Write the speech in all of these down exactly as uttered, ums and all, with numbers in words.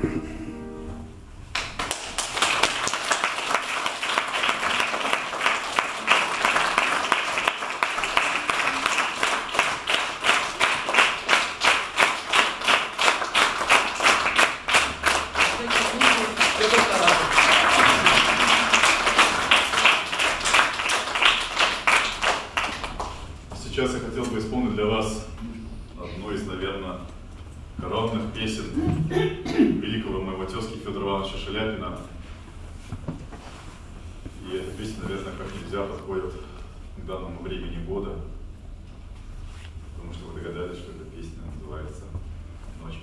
Сейчас я хотел бы исполнить для вас одну из, наверное, коронных песен великого моего тезки Федора Ивановича Шаляпина. И эта песня, наверное, как нельзя подходит к данному времени года, потому что вы догадались, что эта песня называется «Ночь».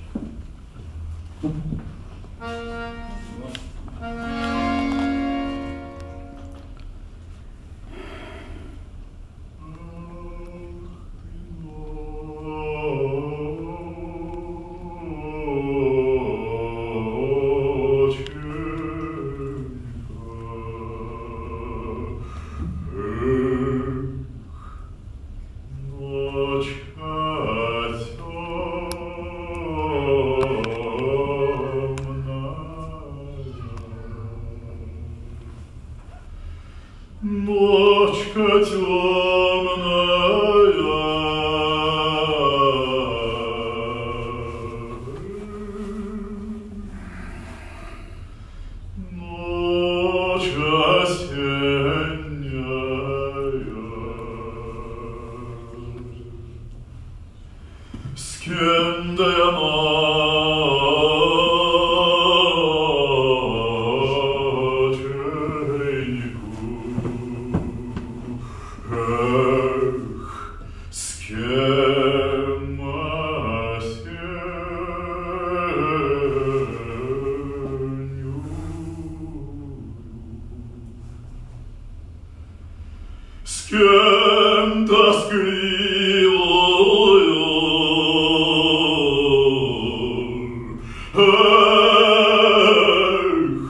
Ночка темная, ночь осенняя, с кем-то я с кем тоскливую, эх,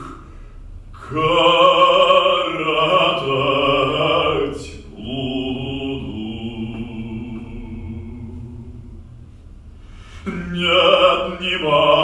коротать буду. Нет, не могу.